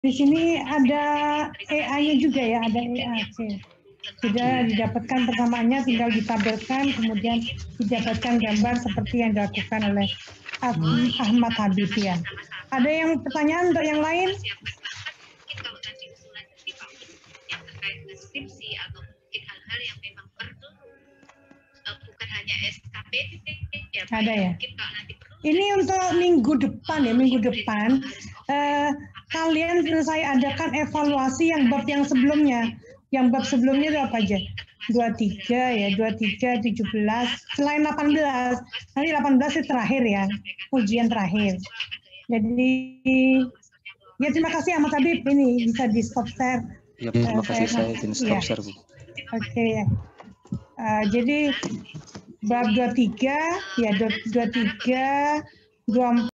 Di sini ada EA-nya juga ya, ada EAC. Sudah didapatkan persamaannya, tinggal ditabelkan, kemudian didapatkan gambar seperti yang dilakukan oleh Ahmad Habib ya. Ada yang pertanyaan untuk yang lain? Kalau nanti usulan dari Pak yang terkait deskripsi atau mungkin hal-hal yang memang perlu bukan hanya SKP ya Pak, ada ya. Mungkin kalau nanti perlu. Ini untuk minggu depan ya, minggu depan kalian saya adakan evaluasi yang bab yang sebelumnya. Yang bab sebelumnya itu apa aja? 23 ya, 23, 17, selain 18. Nanti 18 itu terakhir ya, ujian terakhir. Jadi ya terima kasih Ahmad Habib, ini bisa di stop share. Ya, terima kasih saya izin stop share Bu. Oke ya. Jadi bab 23 ya 23, 24